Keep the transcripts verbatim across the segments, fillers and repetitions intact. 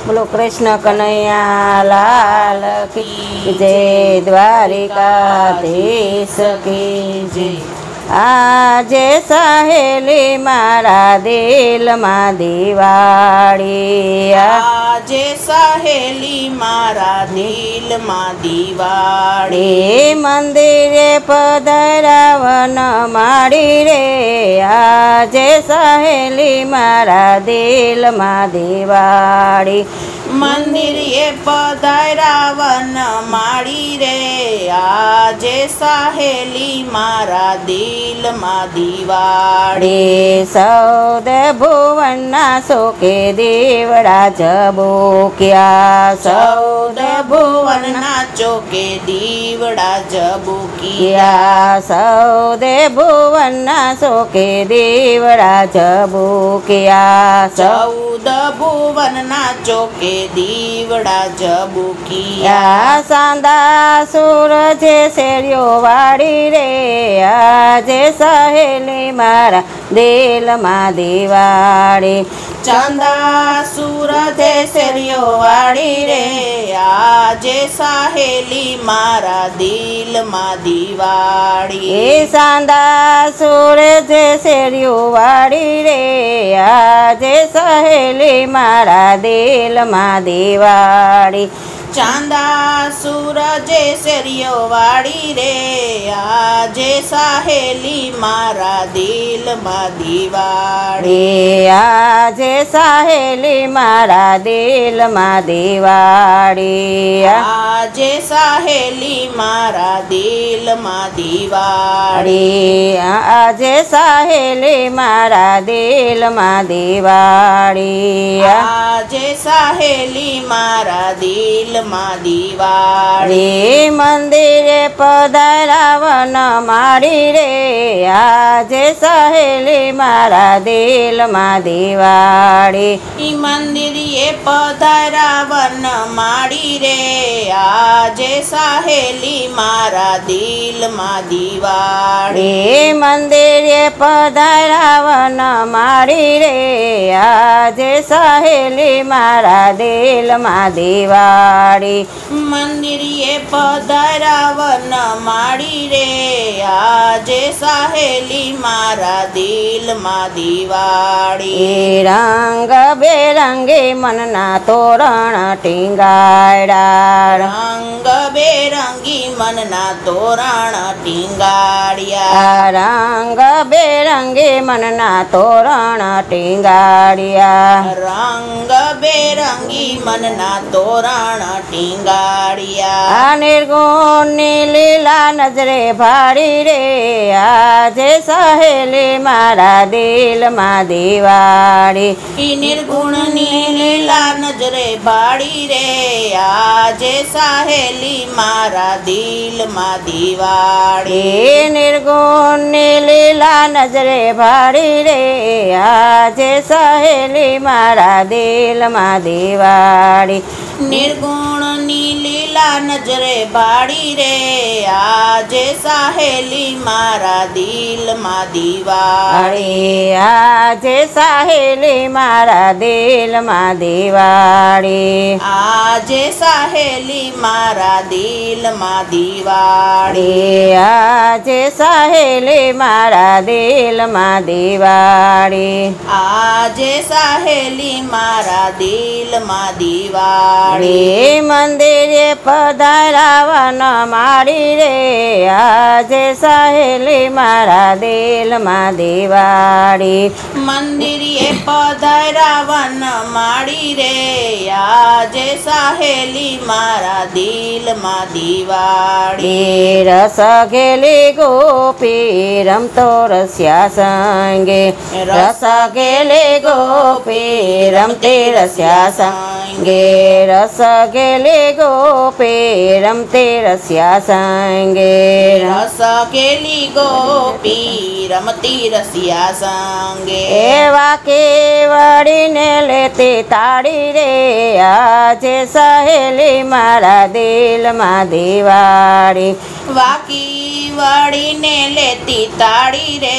બોલો કૃષ્ણ કનૈયા લાલ કી જય, દ્વારિકાધીશ કી જય। આજે સહેલી મારા દિલમાં દિવાળી, આજે સહેલી મારા દિલમાં દિવાળી, મંદિરે પધરાવન માડી રે, આજે સહેલી મારા દિલમાં દિવાળી, મંદિરે પધરાવન માડી રે, આજે સહેલી મારા દિલમાં દિવાળી, સૌદ ભુવનના શોકે દેવડા જબુક્યા, સૌદ ભુવનના ચોકે દીવડા જબુકિયા, સૌદ ભુવનના શોકે દેવડા જબુક્યા, ચૌદ ભુવનના ચોકે દીવડા જબુકિયા, સાંદા સૂરજે શેરીઓ વાળી રે, આજે સહેલી મારા દિલમાં દિવાળી, ચાંદા સૂરજે શેરીઓ વાળી રે, આજે સહેલી મારા દિલમાં દિવાળી, એ સાંદા સૂરજે શેરીઓ વાળી રે, આજે સહેલી મારા દિલમાં દિવાળી, ચાંદા સૂરજે શેરીઓ વાળી રે, આજે સહેલી મારા દિલમાં દિવાળી, આજે સહેલી મારા દિલમાં દિવાળી, આજે સહેલી મારા દિલમાં દિવાળી, આજે સહેલી મારા દિલમાં દિવાળી, આજે સહેલી મારા દિલમાં દિવાળી, મંદિરે પધરાવન માડી રે, આજે સહેલી મારા દિલમાં દિવાળી, મંદિરે પધરાવન માડી રે, આજે સહેલી મારા દિલમાં દિવાળી, મંદિરે પધરાવન માડી રે, આજે સહેલી મારા દિલમાં દિવાળી, મંદિરે પધરાવન માડી રે, આજે સહેલી મારા દિલમાં દિવાળી, રંગ બેરંગી મનના તોરણ ટીંગાડ્યા, રંગ બેરંગી મનના તોરણ ટીંગાડ્યા, રંગ બેરંગી મનના તોરણ ટીંગાડ્યા, રંગ બેરંગી મનના તોરણ ટીંગાડ્યા, નિર્ગુણની લીલા નજરે ભાડી રે, આજે સહેલી મારા દિલમાં દિવાળી, નિર્ગુણની લીલા નજરે ભાડી રે, આજે સહેલી મારા દિલમાં દિવાળી, નિર્ગુણની લીલા નજરે ભાડી રે, આજે સહેલી મારા દિલમાં દિવાળી, નિર્ગુણની લીલા નજરે ભાડી રે, આજે સહેલી મારા દિલમાં દિવાળી, આજે સહેલી મારા દિલમાં દિવાળી, આજે સહેલી મારા દિલમાં દિવાળી, આજે સહેલી મારા દિલમાં દિવાળી, આજે સહેલી મારા દિલમાં દિવાળી, મંદિરે પધરાવન માડી રે, આજે સહેલી મારા દિલમાં દિવાળી, મંદિરે પધરાવન માડી રે, આજે સહેલી મારા દિલમાં દિવાળી, રસ ઘેલી ગોપી રમતો રસ્યા સંગે, રસ ઘેલી ગોપી રમતી રસ્યા સંગે, રસ ઘેલી ગોપી રમતી રસ્યા સંગે, રસ કેલી ગોપી રમતી રસિયા સંગે, એવા કેવડીને લેતી તાળી રે, આજે સહેલી મારા દિલમાં દિવાળી, વાકી વળીને લેતી તાળી રે,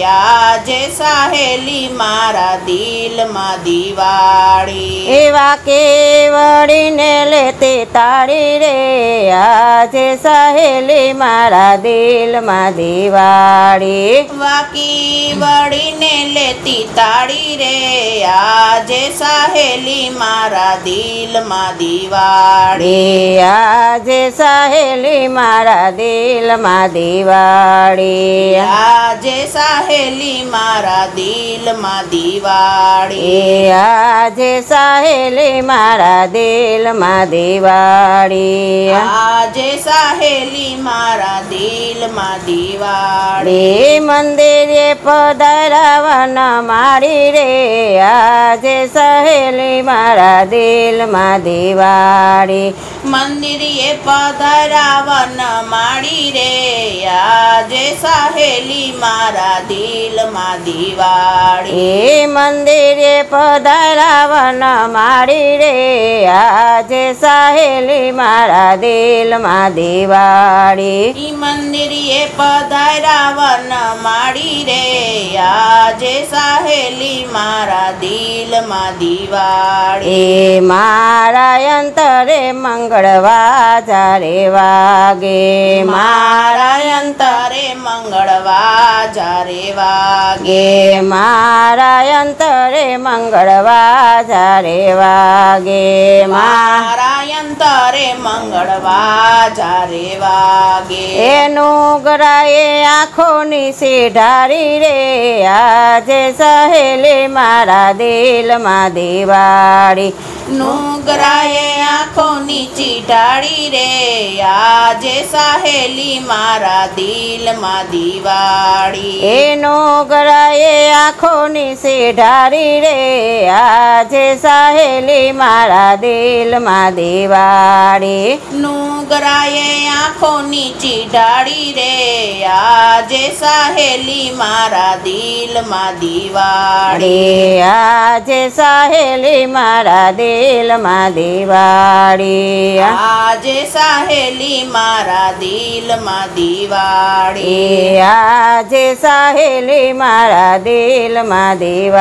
આજે સહેલી મારા દિલમાં દિવાળી, એવા કે વાકી વળીને લેતી તાળી રે આજે સહેલી મારા દિલમાં દિવાળી વાકી વળીને લેતી તાળી રે આજે સહેલી મારા દિલમાં દિવાળી આજે સહેલી મારા દિલમાં દિવાળી આજે સહેલી મારા દિલમાં દિવાળી આજે સહેલી મારા દિલમાં દિવાળી આજે સહેલી મારા દિલમાં દિવાળી રે મંદિરે પધારવન મારી રે આજે સહેલી મારા દિલમાં દિવાળી મંદિરે પધરાવન માડી રે આજે સહેલી મારા દિલમાં દિવાળી એ મંદિરે પધારવન મારી રે આજે સહેલી મારા દિલમાં દિવાળી ઈ મંદિરે પધરાવન માડી રે આજે સહેલી મારા દિલમાં દિવાળી એ મારા અંતરે મંગળવા જ્યારે વાગે મારા અંતરે મંગળવા જ્યારે વાગે ગે મારા અંતરે મંગળવા જ્યારે વાગે મારા અંતરે મંગળવા જ્યારે વાગે એનું ગરાએ આંખોની સીઢારી રે આજે સહેલી મારા દિલમાં દિવાળી નુગરાએ આંખોની ચીટાડી રે આજે સહેલી મારા દિલમાં દિવાળી એનો ગરાએ આંખોની સીઢારી રે આજે સહેલી મારા દિલમાં દિવાળી નુગરાએ આંખોની ચીટાડી રે આજે સહેલી મારા દિલમાં દિવાળી આજે સહેલી મારા દિલમાં દિવાળી આજે સહેલી મારા દિલમાં દિવાળી આજે સહેલી મારા દિલમાં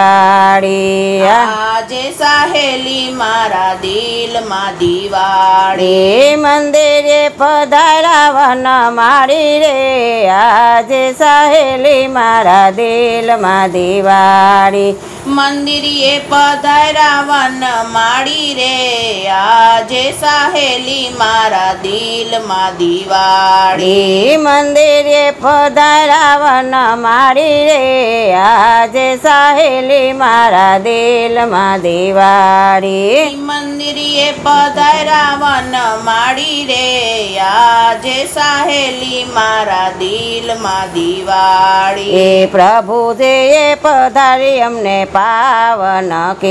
દિવાળી આજે સહેલી મારા દિલમાં દિવાળી મંદિરે પધારવન મારી રે આજે સહેલી મારા દિલમાં દિવાળી મંદિરે પધરાવન માડી રે આજે સહેલી મારા દિલમાં દિવાળી મંદિરે પધારવન મારી રે આજે સહેલી મારા દિલમાં દિવાળી મંદિરે પધરાવન માડી રે આજે સહેલી મારા દિલમાં દિવાળી એ પ્રભુજીએ પધારી અમને પાવન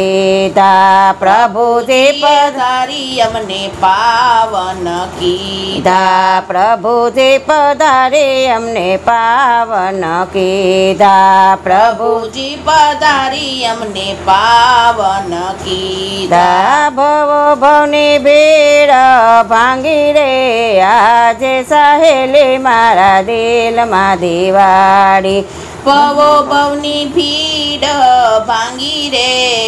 કીધા પ્રભુજી પધારી અમને પાવન કીધા પ્રભુજી પધારી અમને પાવન કીધા પ્રભુજી પધારી અમને પાવન કીધા ભવો ભવની ભીડ ભાંગી રે આજે સહેલી મારા દિલમાં દિવાળી ભવો ભવની ભીડ ભાંગી રે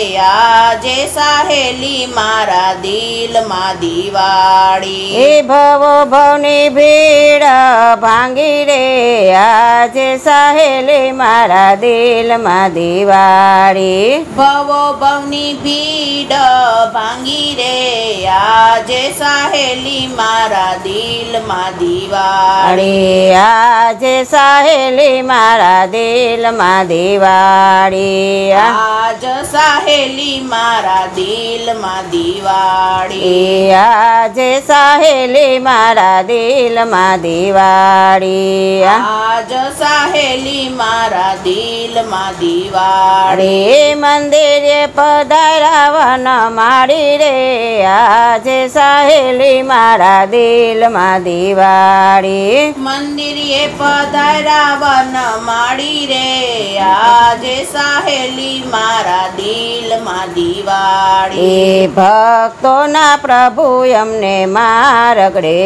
આજે સહેલી મારા દિલમાં દિવાળી એ ભવો ભવની ભીડ ભાંગી રે આજે સહેલી મારા દિલમાં દિવાળી ભવો ભવની ભીડ ભાંગી રે આજે સહેલી મારા દિલમાં દિવાળી આજે સહેલી મારા દિલમાં દિવાળી આજ સહેલી મારા દિલમાં દિવાળી આજે સહેલી મારા દિલમાં દિવાળી આજ સહેલી મારા દિલમાં દિવાળી રે મંદિરે પધારવન માડી રે આજે સહેલી મારા દિલમાં દિવાળી મંદિરે પધાર્યા વન માડી રે આજે સહેલી મારા દિલમાં દિવાળી એ ભક્તોના પ્રભુ એમને મારગડે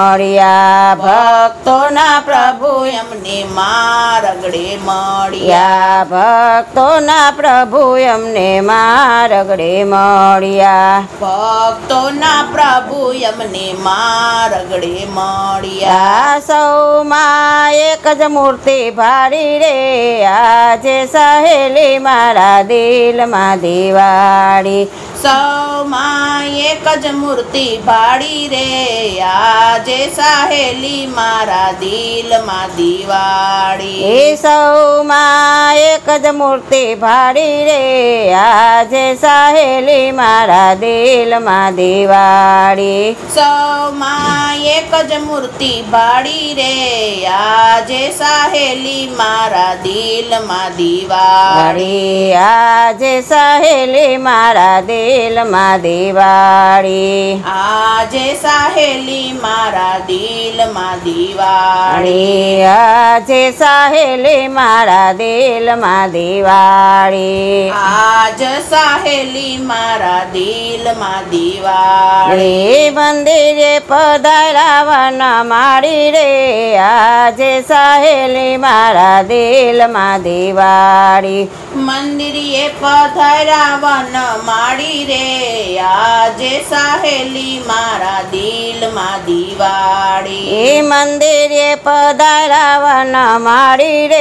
મળ્યા ભક્તોના પ્રભુ એમને મારગડે મળ્યા યા ભક્તોના પ્રભુ એમને મારગડે મળ્યા ભક્તોના પ્રભુ એમને મારગડે મળ્યા યા સૌમાં એક જ મૂર્તિ ભારી રે આજે સહેલી મારા દિલમાં દિવાળી સૌમાં એક જ મૂર્તિ ભાડી રે આજે સહેલી મારા દિલમાં દિવાળી એ સૌમાં એક જ મૂર્તિ ભારી રે આજે સહેલી મારા દિલમાં દિવાળી સૌમાં એક જ મૂર્તિ ભાડી રે આજે સહેલી મારા દિલમાં દિવાળી આજે સહેલી મારા દિલમાં દિવાળી આજે સહેલી મારા દિલમાં દિવાળી આજે સહેલી મારા દિલમાં દિવાળી આજ સહેલી મારા દિલમાં દિવાળી એ મંદિરે પધારાવન માડી રે આજે સહેલી મારા દિલમાં દિવાળી મંદિરે પધાર્યા વન માડી રે આજે સહેલી મારા દિલમાં દિવાળી એ મંદિરે પધારાવન માડી રે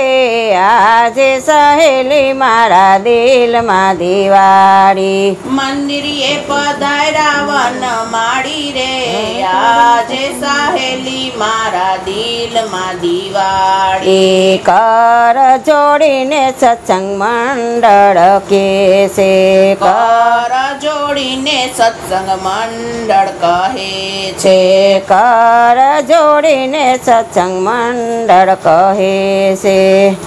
આજે સહેલી મારા દિલમાં દિવાળી મંદિરે પધાર્યા વન માડી રે આજે સહેલી મારા દિલમાં દિવાળી એ કર જોડીને સત્સંગ મંડળ કે છે કર જોડીને સત્સંગ મંડળ કહે છે છે કર જોડીને સત્સંગ મંડળ કહે છે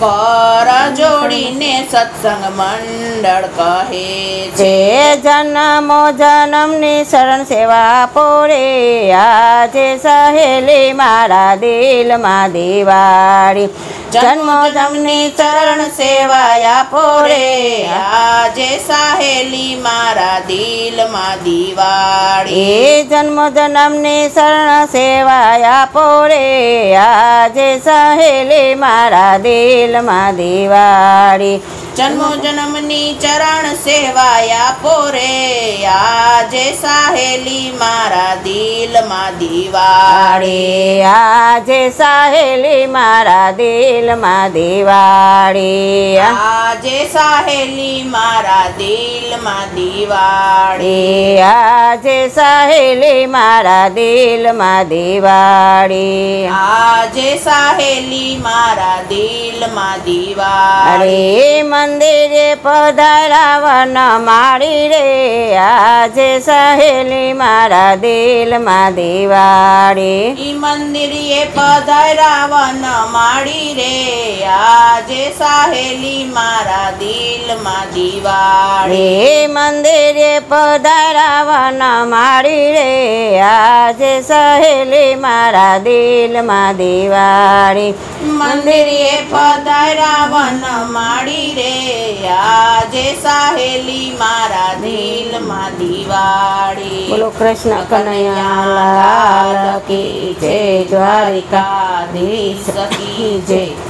કર જોડીને સત્સંગ મંડળ કહે છે જે જન્મો જન્મની શરણ સેવા પોરે આજે સહેલી મારા દિલમાં દિવાળી જન્મો જન્મની ચરણ સેવાયા પોરે આજે સહેલી મારા દિલમાં દિવાળી એ જન્મ જન્મની શરણ સેવાયા પોરે આજે સહેલી મારા દિલમાં દિવાળી જન્મો જન્મની ચરણ સેવાયા પોરે આજે સહેલી મારા દિલમાં દિવાળી આજે સહેલી મારા દિલમાં દિવાળી આજે સહેલી મારા દિલમાં દિવાળી આજે સહેલી મારા દિલમાં દિવાળી આજે સહેલી મારા દિલમાં દિવાળી અરે મંદિરે પધારાવન માડી રે આજે સહેલી મારા દિલમાં દિવાળી ઈ મંદિરે પધારાવન માડી રે આજે સહેલી મારા દિલમાં દિવાળી એ મંદિરે પધારાવન માડી રે આજે સહેલી મારા દિલમાં દિવાળી મંદિરે પધારાવન માડી રે આજે સહેલી મારા દિલમાં દિવાળી બોલો કૃષ્ણ કનૈયા લાલ કી જય દ્વારિકાધીશ કી જય.